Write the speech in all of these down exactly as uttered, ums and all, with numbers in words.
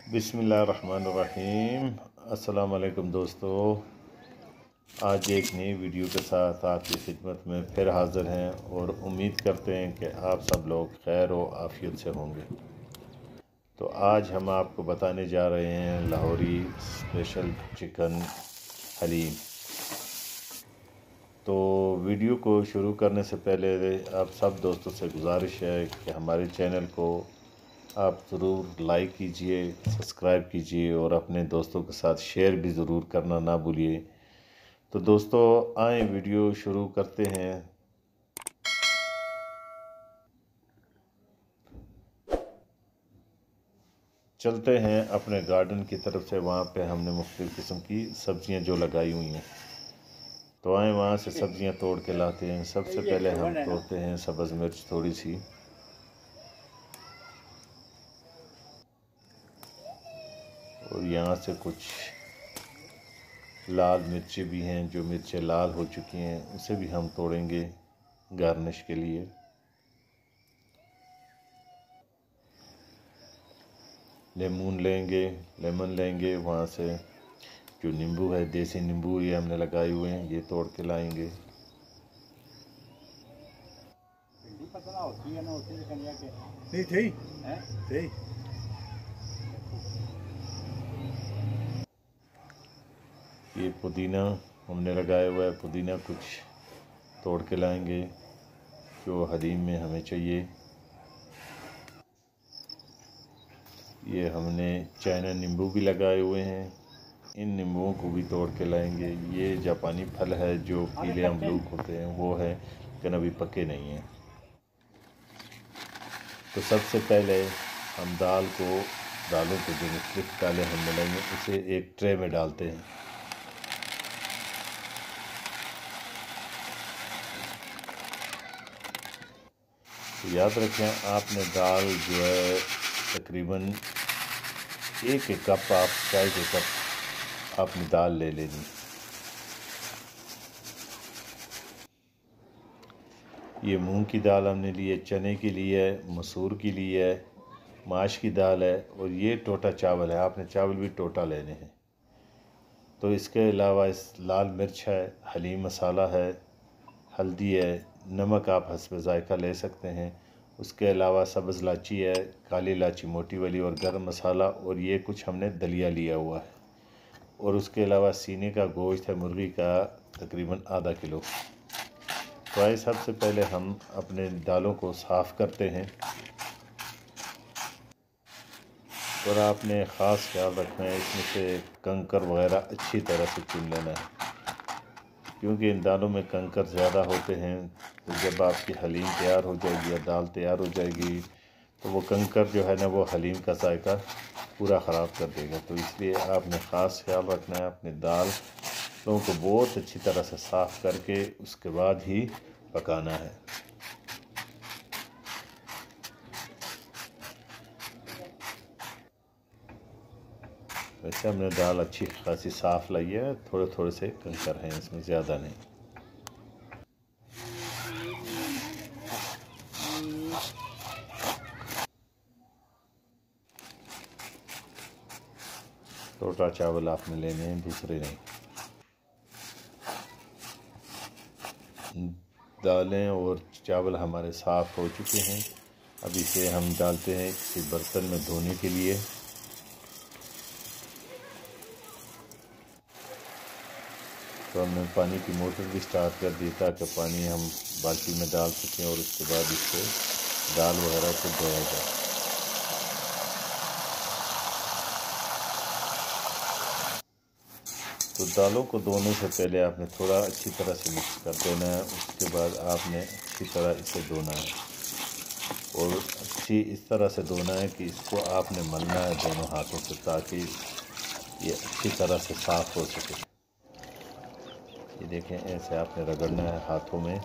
बिस्मिल्लाहिर्रहमानिर्रहीम। अस्सलाम वालेकुम दोस्तों, आज एक नई वीडियो के साथ आपकी खिदमत में फिर हाज़िर हैं और उम्मीद करते हैं कि आप सब लोग खैर व आफियत से होंगे। तो आज हम आपको बताने जा रहे हैं लाहौरी स्पेशल चिकन हलीम। तो वीडियो को शुरू करने से पहले आप सब दोस्तों से गुजारिश है कि हमारे चैनल को आप ज़रूर लाइक कीजिए, सब्सक्राइब कीजिए और अपने दोस्तों के साथ शेयर भी ज़रूर करना ना भूलिए। तो दोस्तों आए वीडियो शुरू करते हैं। चलते हैं अपने गार्डन की तरफ से, वहाँ पे हमने मुख्तलिफ़ किस्म की सब्ज़ियाँ जो लगाई हुई हैं। तो आए वहाँ से सब्ज़ियाँ तोड़ के लाते हैं। सबसे पहले हम तोड़ते हैं सब्ज़ मिर्च थोड़ी सी, और यहाँ से कुछ लाल मिर्ची भी हैं, जो मिर्चें लाल हो चुकी हैं उसे भी हम तोड़ेंगे गार्निश के लिए। लेमन लेंगे लेमन लेंगे वहाँ से जो नींबू है, देसी नींबू ये हमने लगाए हुए हैं, ये तोड़ के लाएंगे। ये पुदीना हमने लगाया हुआ है, पुदीना कुछ तोड़ के लाएंगे जो हलीम में हमें चाहिए। ये हमने चाइना नींबू भी लगाए हुए हैं, इन नींबुओं को भी तोड़ के लाएंगे। ये जापानी फल है जो पीले अमरूद होते हैं वो है, लेकिन अभी पके नहीं हैं। तो सबसे पहले हम दाल को दालों को जो मुख्तलिफ दालें हम बनाएंगे उसे एक ट्रे में डालते हैं। तो याद रखें आपने दाल जो है तकरीबन एक एक कप, आप चाय के कप आपने दाल ले लेनी। ये मूंग की दाल हमने ली है, चने की ली है, मसूर की ली है, माश की दाल है, और ये टोटा चावल है। आपने चावल भी टोटा लेने हैं। तो इसके अलावा इस लाल मिर्च है, हलीम मसाला है, हल्दी है, नमक आप हस्ब ज़ायक़ा ले सकते हैं। उसके अलावा सब्ज़ इलायची है, काली इलायची मोटी वाली, और गरम मसाला, और ये कुछ हमने दलिया लिया हुआ है। और उसके अलावा सीने का गोश्त है मुर्गी का, तकरीबन आधा किलो। तो आइए सबसे पहले हम अपने दालों को साफ़ करते हैं। और आपने ख़ास ख्याल रखना है इसमें से कंकर वग़ैरह अच्छी तरह से चुन लेना है, क्योंकि इन दालों में कंकर ज़्यादा होते हैं। तो जब आपकी हलीम तैयार हो जाएगी या दाल तैयार हो जाएगी तो वो कंकर जो है ना वो हलीम का जायका पूरा ख़राब कर देगा। तो इसलिए आपने ख़ास ख्याल रखना है, अपने दालों को बहुत अच्छी तरह से साफ़ करके उसके बाद ही पकाना है। वैसे हमने दाल अच्छी खासी साफ़ लाई है, थोड़े थोड़े से कंकर हैं इसमें, ज़्यादा नहीं। टोटा चावल आपने लेने हैं, दूसरे नहीं। दालें और चावल हमारे साफ़ हो चुके हैं। अब इसे हम डालते हैं किसी बर्तन में धोने के लिए। तो हमने पानी की मोटर भी स्टार्ट कर दी ताकि पानी हम बाल्टी में डाल सकें और उसके बाद इसको दाल वगैरह को धोया जाए। तो दालों को धोने से पहले आपने थोड़ा अच्छी तरह से मिक्स कर देना है। उसके बाद आपने अच्छी तरह इसे धोना है, और अच्छी इस तरह से धोना है कि इसको आपने मलना है दोनों हाथों से, ताकि ये अच्छी तरह से साफ़ हो सके। ये देखें, ऐसे आपने रगड़ना है हाथों में।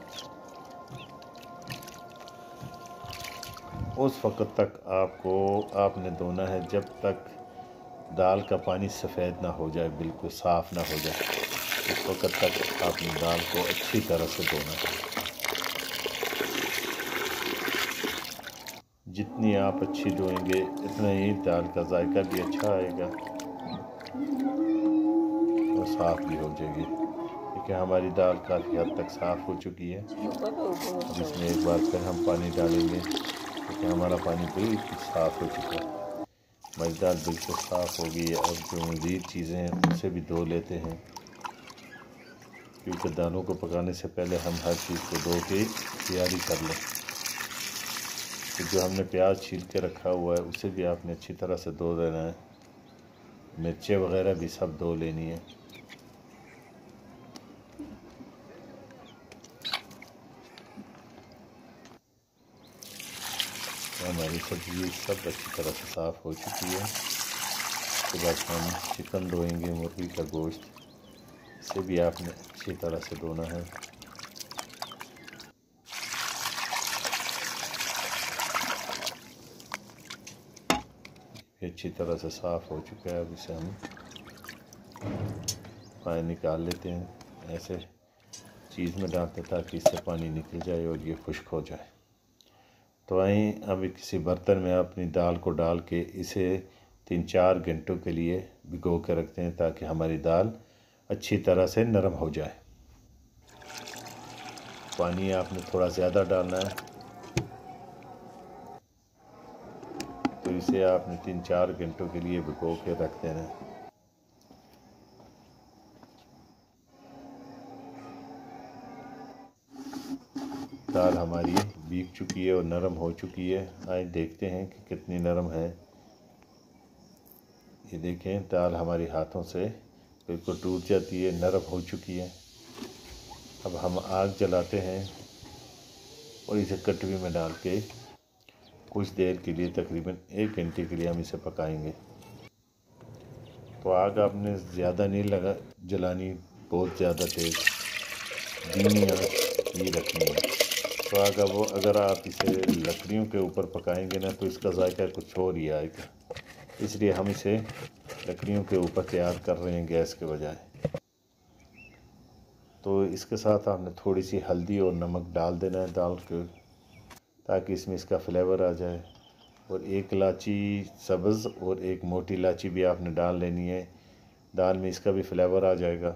उस वक़्त तक आपको आपने धोना है जब तक दाल का पानी सफ़ेद ना हो जाए, बिल्कुल साफ़ ना हो जाए। उस वक़्त तक आपने दाल को अच्छी तरह से धोना है। जित जितनी आप अच्छी धोएंगे इतना ही दाल का जायका भी अच्छा आएगा और साफ़ भी हो जाएगी। देखिए हमारी दाल काफ़ी हद तक साफ़ हो चुकी है। अब इसमें एक बार फिर हम पानी डालेंगे क्योंकि हमारा पानी बिल्कुल साफ़ हो चुका है। हमारी दाल बिल्कुल साफ़ हो गई है। अब जो मज़ीद चीज़ें हैं उसे भी धो लेते हैं, क्योंकि दालों को पकाने से पहले हम हर चीज़ को धो के तैयारी कर लें। तो जो हमने प्याज छील के रखा हुआ है उसे भी आपने अच्छी तरह से धो देना है। मिर्चें वगैरह भी सब धो लेनी है। हमारी सब्ज़ी सब अच्छी तरह से साफ़ हो चुकी है। उसके बाद हम चिकन धोएंगे, मुर्गी का गोश्त, इसे भी आपने अच्छी तरह से धोना है। अच्छी तरह से साफ़ हो चुका है। अब इसे हम पानी निकाल लेते हैं, ऐसे चीज़ में डालते हैं ताकि इससे पानी निकल जाए और ये खुश्क हो जाए। तो आइए अब किसी बर्तन में अपनी दाल को डाल के इसे तीन चार घंटों के लिए भिगो के रखते हैं ताकि हमारी दाल अच्छी तरह से नरम हो जाए। पानी आपने थोड़ा ज़्यादा डालना है, तो इसे आपने तीन चार घंटों के लिए भिगो के रख देना है। दाल हमारी भीग चुकी है और नरम हो चुकी है। आइए देखते हैं कि कितनी नरम है। ये देखें दाल हमारी हाथों से बिल्कुल टूट जाती है, नरम हो चुकी है। अब हम आग जलाते हैं और इसे कटोरी में डाल के कुछ देर के लिए, तकरीबन एक घंटे के लिए हम इसे पकाएंगे। तो आग आपने ज़्यादा नहीं लगा जलानी, बहुत ज़्यादा तेज़, धीमी आंच ही रखनी है। तो अगर वो अगर आप इसे लकड़ियों के ऊपर पकाएंगे ना तो इसका जायका कुछ और ही आएगा, इसलिए हम इसे लकड़ियों के ऊपर तैयार कर रहे हैं गैस के बजाय। तो इसके साथ आपने थोड़ी सी हल्दी और नमक डाल देना है दाल के, ताकि इसमें इसका फ्लेवर आ जाए। और एक इलायची सब्ज़ और एक मोटी इलायची भी आपने डाल लेनी है, दाल में इसका भी फ्लेवर आ जाएगा।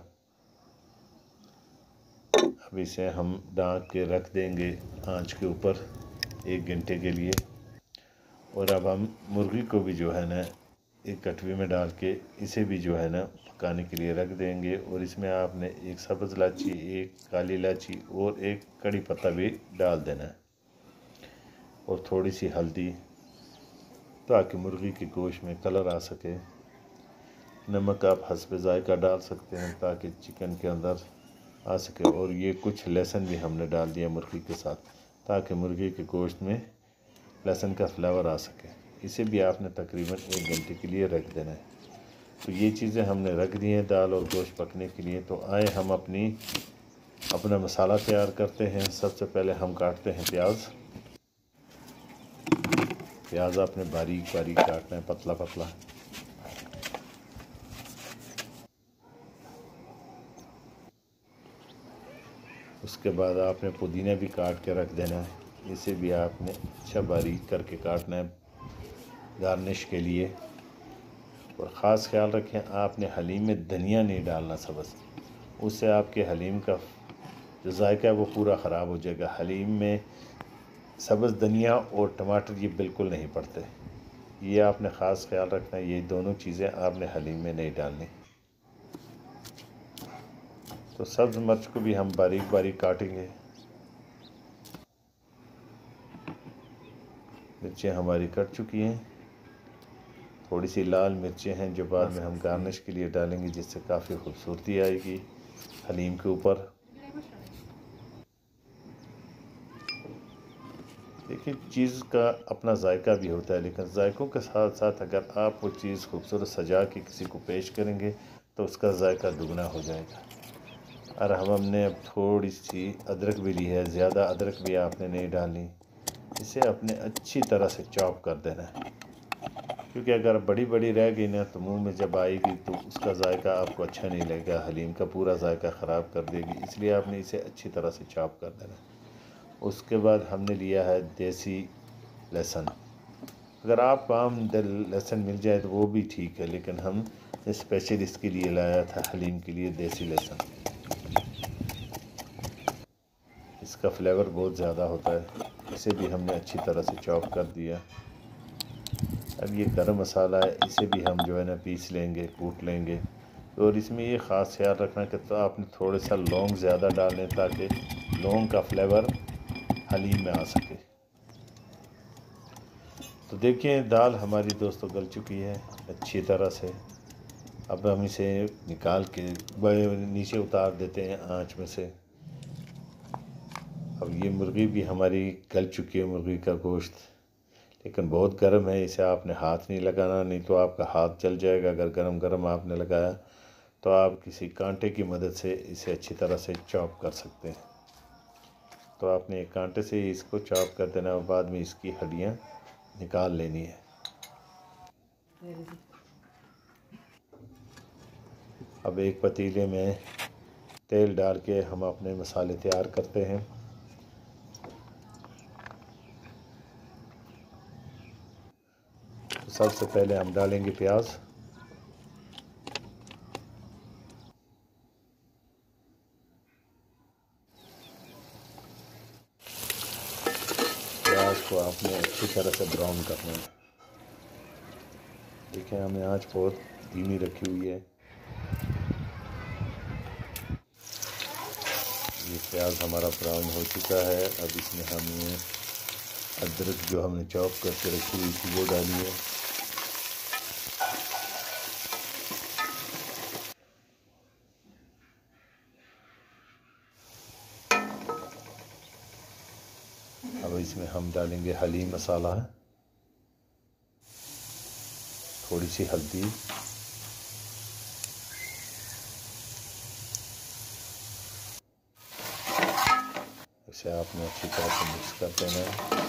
अब इसे हम ढक के रख देंगे आंच के ऊपर एक घंटे के लिए। और अब हम मुर्गी को भी जो है ना एक कटोरी में डाल के इसे भी जो है ना पकाने के लिए रख देंगे। और इसमें आपने एक सब्ज़ इलायची, एक काली इलायची और एक कड़ी पत्ता भी डाल देना है और थोड़ी सी हल्दी, ताकि मुर्गी के गोश्त में कलर आ सके। नमक आप हस्ब ज़ायका डाल सकते हैं ताकि चिकन के अंदर आ सके। और ये कुछ लहसुन भी हमने डाल दिया मुर्गी के साथ, ताकि मुर्गी के गोश्त में लहसुन का फ्लेवर आ सके। इसे भी आपने तकरीबन एक घंटे के लिए रख देना है। तो ये चीज़ें हमने रख दी हैं दाल और गोश्त पकने के लिए। तो आए हम अपनी अपना मसाला तैयार करते हैं। सबसे पहले हम काटते हैं प्याज। प्याज आपने बारीक बारीक काटना है, पतला पतला। उसके बाद आपने पुदीना भी काट के रख देना है, इसे भी आपने अच्छा बारीक करके काटना है गार्निश के लिए। और ख़ास ख्याल रखें आपने हलीम में धनिया नहीं डालना सब्ज़, उससे आपके हलीम का जो जायका है वो पूरा ख़राब हो जाएगा। हलीम में सब्ज़ धनिया और टमाटर ये बिल्कुल नहीं पड़ते, ये आपने ख़ास ख्याल रखना है। ये दोनों चीज़ें आपने हलीम में नहीं डालनी। तो सब्ज़ मिर्च को भी हम बारीक बारीक काटेंगे। मिर्चें हमारी कट चुकी हैं। थोड़ी सी लाल मिर्चें हैं जो बाद में हम गार्निश के लिए डालेंगे, जिससे काफ़ी खूबसूरती आएगी हलीम के ऊपर। देखिए चीज़ का अपना जायका भी होता है, लेकिन जायकों के साथ साथ अगर आप वो चीज़ खूबसूरत सजा के किसी को पेश करेंगे तो उसका जायका दुगना हो जाएगा। और हम हमने अब थोड़ी सी अदरक भी ली है, ज़्यादा अदरक भी आपने नहीं डालनी। इसे अपने अच्छी तरह से चॉप कर देना है, क्योंकि अगर बड़ी बड़ी रह गई ना तो मुंह में जब आएगी तो उसका जायका आपको अच्छा नहीं लगेगा, हलीम का पूरा जायका ख़राब कर देगी। इसलिए आपने इसे अच्छी तरह से चॉप कर देना है। उसके बाद हमने लिया है देसी लहसुन, अगर आपको आम लहसुन मिल जाए तो वो भी ठीक है, लेकिन हम स्पेशल इसके लिए लाया था हलीम के लिए देसी लहसुन। इसका फ्लेवर बहुत ज़्यादा होता है। इसे भी हमने अच्छी तरह से चॉप कर दिया। अब ये गरम मसाला है, इसे भी हम जो है ना पीस लेंगे, कूट लेंगे। और इसमें ये ख़ास ख्याल रखना कि तो आपने थोड़े सा लौंग ज़्यादा डालें ताकि लौंग का फ्लेवर हलीम में आ सके। तो देखिए दाल हमारी दोस्तों गल चुकी है अच्छी तरह से। अब हम इसे निकाल के नीचे उतार देते हैं आंच में से। अब ये मुर्गी भी हमारी गल चुकी है, मुर्गी का गोश्त, लेकिन बहुत गर्म है। इसे आपने हाथ नहीं लगाना, नहीं तो आपका हाथ जल जाएगा। अगर गरम गरम आपने लगाया तो आप किसी कांटे की मदद से इसे अच्छी तरह से चॉप कर सकते हैं। तो आपने एक कांटे से इसको चॉप कर देना और बाद में इसकी हड्डियाँ निकाल लेनी है। अब एक पतीले में तेल डाल के हम अपने मसाले तैयार करते हैं। तो सबसे पहले हम डालेंगे प्याज। प्याज को आपने अच्छी तरह से ब्राउन करना है। देखिए हमने आंच बहुत धीमी रखी हुई है। ये प्याज हमारा ब्राउन हो चुका है। अब इसमें हमने अदरक जो हमने चॉप करके रखी हुई थी वो डाली है। अब इसमें हम डालेंगे हलीम मसाला, थोड़ी सी हल्दी, इसे आपने अच्छी तरह से मिक्स कर देना है।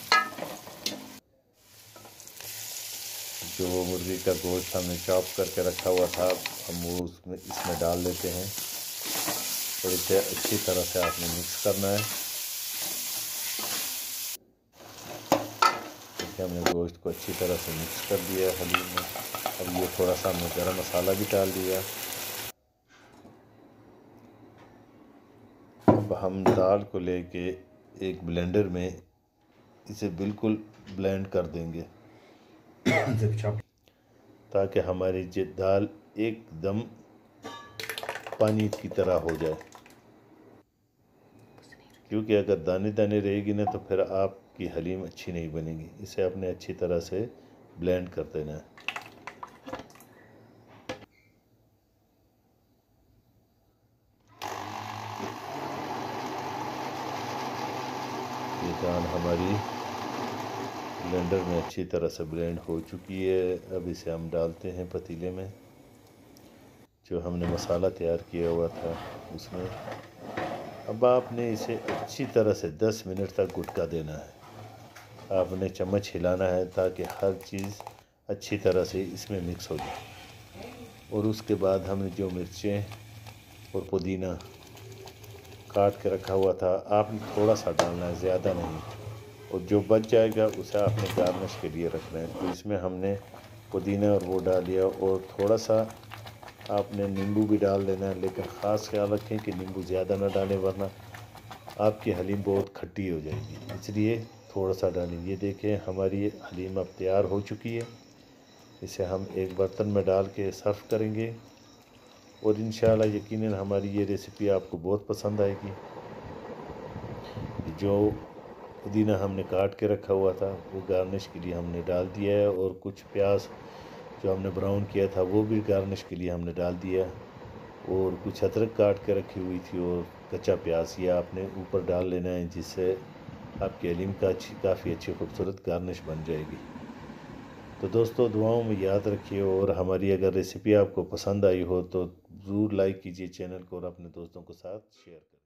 जो वो मुर्गी का गोश्त हमने चॉप करके रखा हुआ था हम वो उसमें इसमें डाल देते हैं। थोड़ी सी अच्छी तरह से आपने मिक्स करना है। देखिए हमने गोश्त को अच्छी तरह से मिक्स कर दिया हलीम में। अब ये थोड़ा सा हमने गरम मसाला भी डाल दिया। अब हम दाल को लेके एक ब्लेंडर में इसे बिल्कुल ब्लेंड कर देंगे ताकि हमारी ये दाल एकदम पानी की तरह हो जाए। क्योंकि अगर दाने दाने रहेगी ना तो फिर आपकी हलीम अच्छी नहीं बनेगी। इसे आपने अच्छी तरह से ब्लेंड कर देना है। ये दाल हमारी ब्लेंडर में अच्छी तरह से ब्लेंड हो चुकी है। अब इसे हम डालते हैं पतीले में जो हमने मसाला तैयार किया हुआ था उसमें। अब आपने इसे अच्छी तरह से दस मिनट तक गुटका देना है। आपने चम्मच हिलाना है ताकि हर चीज़ अच्छी तरह से इसमें मिक्स हो जाए। और उसके बाद हमने जो मिर्चें और पुदीना काट के रखा हुआ था आपने थोड़ा सा डालना है, ज़्यादा नहीं। और जो बच जाएगा उसे आपने गार्निश के लिए रखना है। तो इसमें हमने पुदीना और वो डाल दिया और थोड़ा सा आपने नींबू भी डाल देना है, लेकिन ख़ास ख्याल रखें कि नींबू ज़्यादा ना डालें वरना आपकी हलीम बहुत खट्टी हो जाएगी, इसलिए थोड़ा सा डालें। ये देखें हमारी हलीम अब तैयार हो चुकी है। इसे हम एक बर्तन में डाल के सर्व करेंगे और इंशाल्लाह यकीनन हमारी ये रेसिपी आपको बहुत पसंद आएगी। जो पुदीना हमने काट के रखा हुआ था वो गार्निश के लिए हमने डाल दिया है और कुछ प्याज जो हमने ब्राउन किया था वो भी गार्निश के लिए हमने डाल दिया और कुछ अदरक काट के रखी हुई थी और कच्चा प्याज ये आपने ऊपर डाल लेना है, जिससे आपकी हलीम का अच्छी काफ़ी अच्छी खूबसूरत गार्निश बन जाएगी। तो दोस्तों दुआओं में याद रखिए और हमारी अगर रेसिपी आपको पसंद आई हो तो ज़रूर लाइक कीजिए चैनल को और अपने दोस्तों के साथ शेयर करें।